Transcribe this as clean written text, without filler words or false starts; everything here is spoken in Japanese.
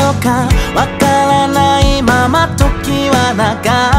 のかわからないまま時は流